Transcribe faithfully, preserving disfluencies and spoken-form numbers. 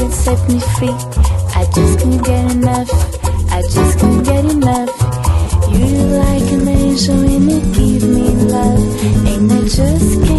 could set me free. I just can't get enough, I just can't get enough. You like an angel and you give me love, and I just can't